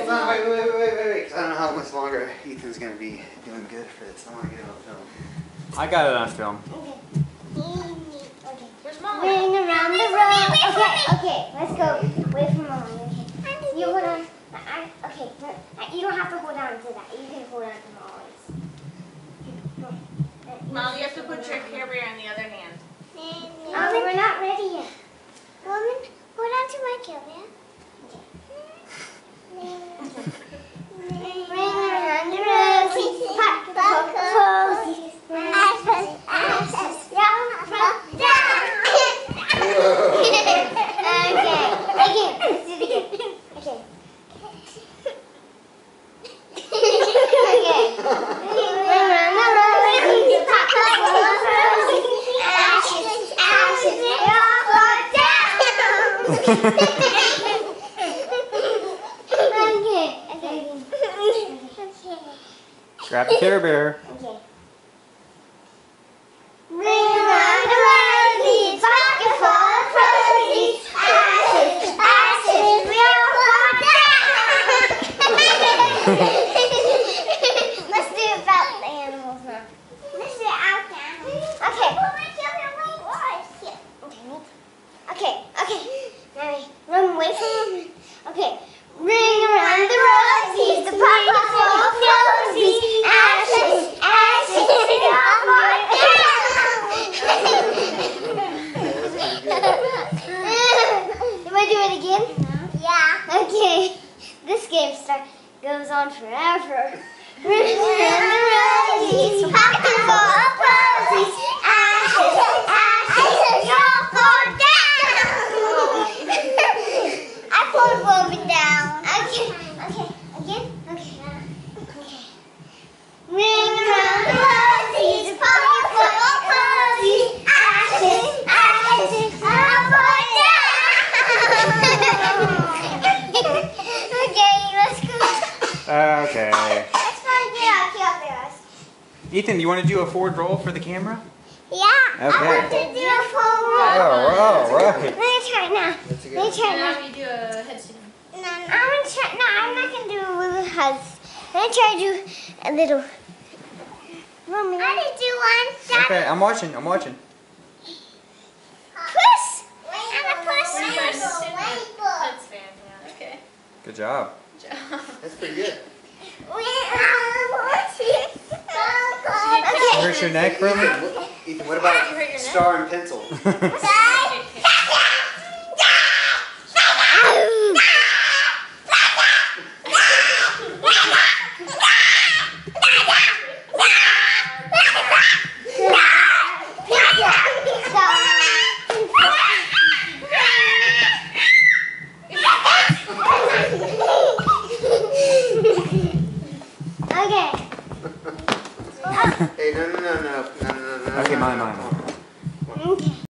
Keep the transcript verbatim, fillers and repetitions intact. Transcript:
Hold on, wait, wait, wait, wait, wait, wait, because I don't know how much longer Ethan's going to be doing good for this. I want to get it on film. I got it on film. Okay. Okay. Where's Molly? Ring around the road. Okay, okay, let's go. Wait for Molly. Okay. You hold on. I, okay, you don't have to hold on to that. You can hold on to Molly's. Molly, you have to put your Care Bear in the other hand. Oh, we're not ready yet. Woman, hold on to my Care Bear. Ring around the rosy, pop, pop, posies, ashes, ashes, down, from down. Okay, again, let's do it again. Okay. Okay. Ring around the rosy, pop, pop, posies, ashes, ashes, down, from down. Grab the Care Bear. Okay. Ring around the rosy, pocket full of posies, ashes, ashes, we all fall down. Let's do it about the animals now. Let's do it out the animals. Okay. Okay, okay. Now we run away from them. Okay. Ring around the rosies, the pocket full of posies, ashes, ashes, we all fall down. Do I do it again? Yeah. Okay. This game start goes on forever. Ring around the rosies, pocket full of posies, ashes, ashes, we all fall down. I pulled Bobby down. Okay, okay, again? Okay. Okay. Ring around the rosies, pocket full of posies, ashes, ashes, all fall down. Okay, let's go. Okay. Let's go get our Care Bears. Ethan, you want to do a forward roll for the camera? Yeah, Okay. I want to do a full roll. Oh, all right. Let me try it now. That's a good Let me try it Now now. we do a headstand. No, no, I'm gonna try. No, I'm not gonna do a little hugs. I'm gonna try to do a little. Mommy, I did do one. Okay, I'm watching. I'm watching. Puss. I'm a puss. We're doing a headstand, yeah. Okay. Good job. Good job. That's pretty good. Okay. Hurt your neck, Roman? What, Ethan, what about star and pencil? Okay. Hey, no, no, no, no, no, no, no. Okay, no, mine, no. mine, mine. Okay.